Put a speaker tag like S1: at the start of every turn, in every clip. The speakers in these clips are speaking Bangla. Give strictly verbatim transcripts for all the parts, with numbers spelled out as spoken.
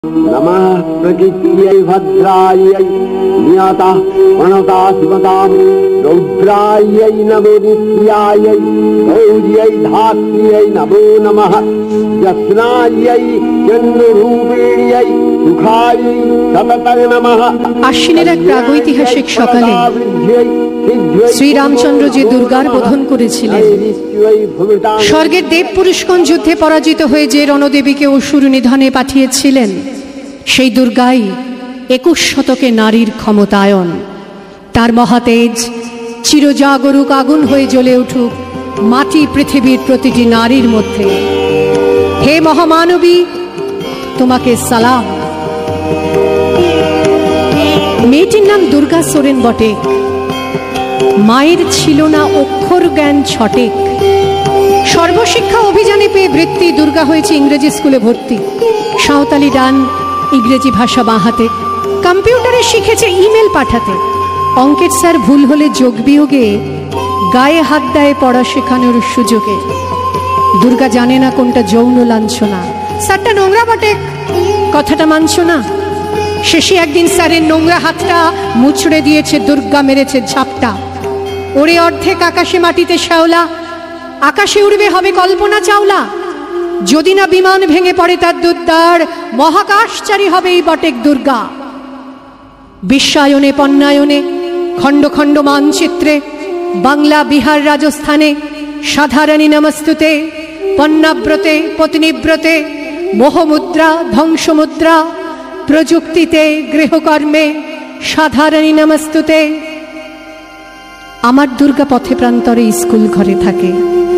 S1: नमः प्रकृत्यै भद्रायै नियतः प्रणता शिवतां रौद्रायै नमो नित्यायै गौर्यै धात्र्यै नमो नमः यस्नायै जन्मरूपिण्यै सुखायै सततं नमः।
S2: আশ্বিনের এক প্রাগৈতিহাসিক সকালে শ্রীরামচন্দ্র যে দুর্গার বোধন করেছিলেন, স্বর্গের দেব পুরুষগণ যুদ্ধে পরাজিত হয়ে যে রণদেবীকে অসুর নিধনে পাঠিয়েছিলেন, সেই দুর্গাই একুশ শতকে নারীর ক্ষমতায়ন। তার মহাতেজ চিরজাগরুক আগুন হয়ে জ্বলে উঠুক মাটি পৃথিবীর প্রতিটি নারীর মধ্যে। হে মহামানবী, তোমাকে সালাম। মেয়েটির নাম দুর্গা সোরেন বটে। মায়ের ছিল না অক্ষর জ্ঞান ছটেক। সর্বশিক্ষা অভিযানে পেয়ে বৃত্তি দুর্গা হয়েছে ইংরেজি স্কুলে ভর্তি। সাঁওতালি ডান, ইংরেজি ভাষা বাঁ হাতে। কম্পিউটারে শিখেছে ইমেল পাঠাতে। অঙ্কের স্যার ভুল হলে যোগ বিয়োগে গায়ে হাত দেয় পড়া শেখানোর সুযোগে। দুর্গা জানে না কোনটা যৌন লাঞ্ছনা। স্যারটা নোংরা বটে, কথাটা মানছ না। শেষে একদিন স্যারের নোংরা হাতটা মুছড়ে দিয়েছে দুর্গা, মেরেছে ঝাপটা। ওরে অর্ধেক আকাশে মাটিতে শ্যাওলা, আকাশে উড়বে হবে কল্পনা চাওলা। যদি না বিমান ভেঙে পড়ে তার দুর্দার, মহাকাশচারী হবে এই বটেক দুর্গা। বিশ্বায়নে পণ্যায়নে খণ্ড খণ্ড মানচিত্রে বাংলা বিহার রাজস্থানে সাধারণী নমস্তুতে, পণ্যাব্রতে পত্নীব্রতে মোহমুদ্রা ধ্বংসমুদ্রা, প্রযুক্তিতে গৃহকর্মে সাধারণী নমস্তুতে। আমার দুর্গা পথে প্রান্তরে স্কুল ঘরে থাকে।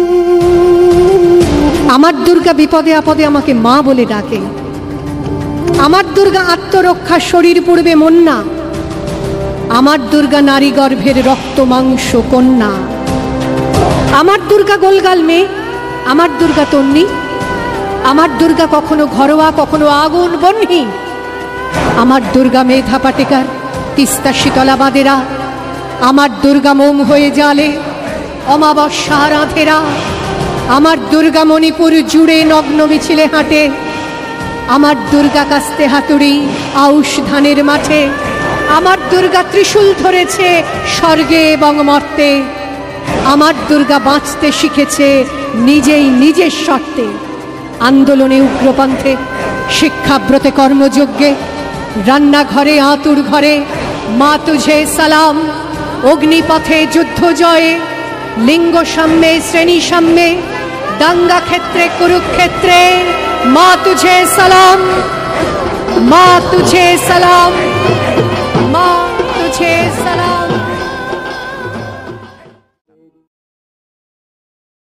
S2: আমার দুর্গা বিপদে আপদে আমাকে মা বলে ডাকে। আমার দুর্গা আত্মরক্ষা, শরীর পূর্বে মন না। আমার দুর্গা নারী গর্ভের রক্ত মাংস কন্যা। আমার দুর্গা গোলগাল মেয়ে, আমার দুর্গা তন্নি। আমার দুর্গা কখনো ঘরোয়া, কখনো আগুন বহ্নি। আমার দুর্গা মেধা পাটেকার, তিস্তা শীতলা বাঁধেরা। আমার দুর্গা মোম হয়ে জালে অমাবস্যা রাধেরা। আমার দুর্গা মণিপুর জুড়ে নগ্ন মিছিলে হাঁটে। আমার দুর্গা কাস্তে হাতুড়ি আউশ ধানের মাঠে। আমার দুর্গা ত্রিশূল ধরেছে স্বর্গে এবং মর্তে। আমার দুর্গা বাঁচতে শিখেছে নিজেই নিজের শর্তে। আন্দোলনে উগ্রপন্থে, শিক্ষাব্রতে কর্মযজ্ঞে, রান্নাঘরে আতুর ঘরে মা তুঝে সালাম। অগ্নিপথে যুদ্ধ জয়ে, লিঙ্গ সাম্যে শ্রেণী সাম্যে, দাঙ্গা ক্ষেত্রে কুরুক্ষেত্রে মা তুঝে সালাম, মা তুঝে সালাম, মা তুঝে